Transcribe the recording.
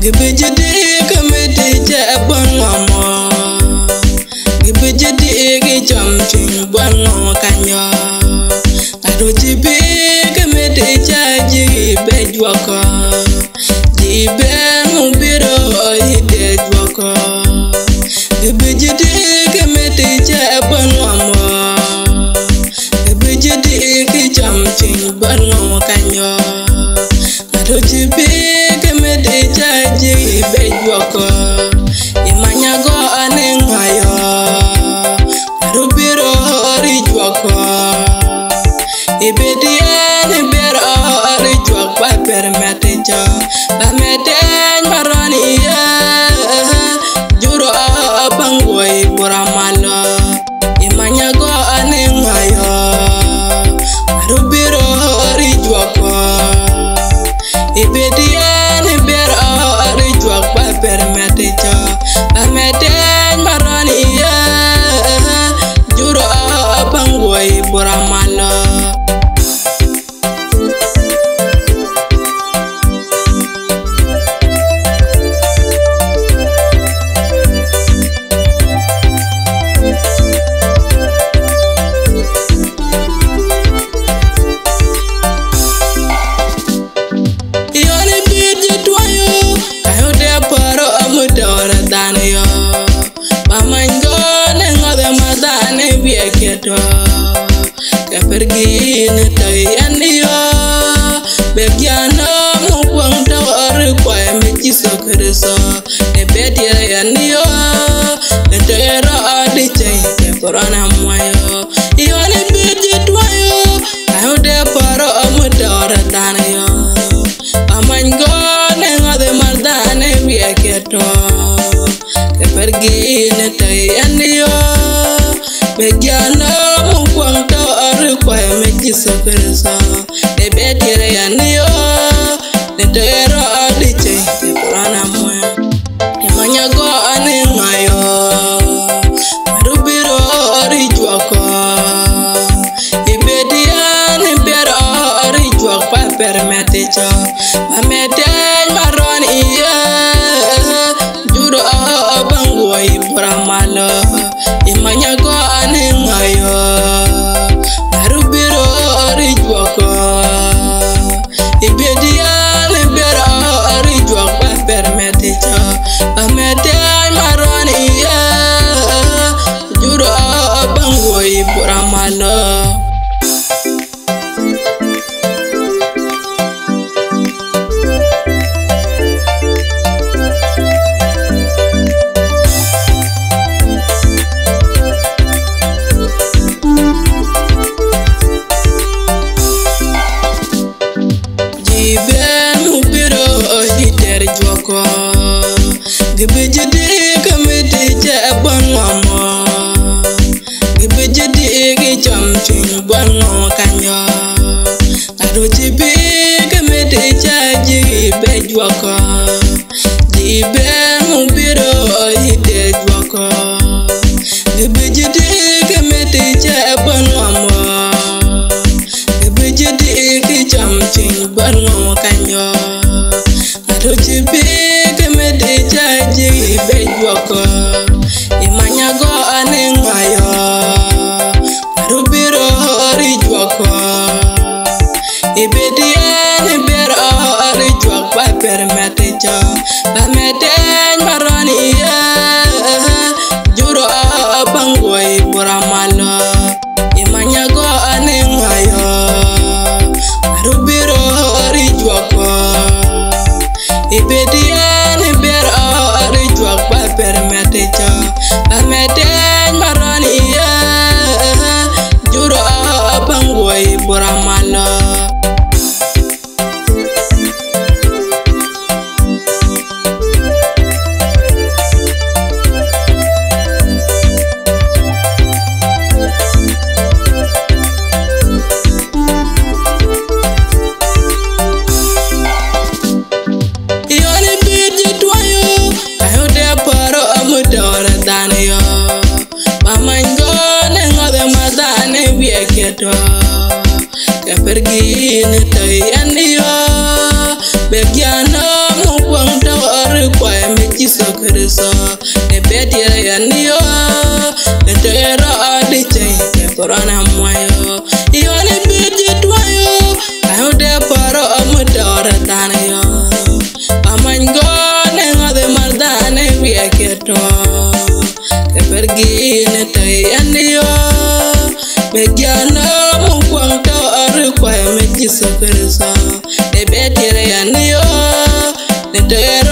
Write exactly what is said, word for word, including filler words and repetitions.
Gibijidi kamete jabon mama Gibijidi gijam chin bon kanyo Aruji bi kamete jaji bejwako Jibe mubiro ide jwako Gibijidi kamete jabon mama Gibijidi gijam chin bon kanyo Aruji bi jaji bejwako imanyago anengayo rubiro rijwako ibediane bero rijwak ba permeteja ba meten marani ya juro bangoi buramalo imanyago anengayo rubiro rijwako ibediane permeteja ameten marani ya juro bangoi buramalo Pergi netai aniyo begiana mukwang tawar kwa meji sokerso ne bedia aniyo netai ra adicai ne korana moyo iyo ne beji twayo ayo de paro amudora danayo amango ne ngade mardane wieketo ke pergi netai aniyo begiana mukwang kwa meji sokerso ne bedia aniyo netai ra adicai ne korana moyo imanyago anengayo rubiro rijwako ibediane bero rijwak pa permeteja pameten maron iya juro bangoi buramalo imanyago anengayo rubiro rijwako ibediane bero rijwak pa permeteja pameten maron iya juro bangoi buramalo Gibijidi kamete jabon mama Gibijidi gijam chin bon kanyo Aruji bi kamete jaji bejwako Jibe mubiro ide jwako Gibijidi kamete jabon mama Gibijidi gijam chin bon kanyo Aruji bi jaji bejwako imanyago anengayo rubiro rijwako ibediane bero rijwak ba permeteja ba meten marani ya juro bangoi buramalo imanyago anengayo rubiro rijwako ibediane bero rijwak ba permeteja ameten marani ya juro bangoi buramalo Daughter perso ne bedia ya niyo ne tera adite ne corona moyo yo ne bedi twayo ayo de paro amodora tanayo amango ne ngade maldane wiaketo ke pergi ne tay aniyo Mediana mukwangto arikwa ya mejisa perso ne bedia ya niyo ne tera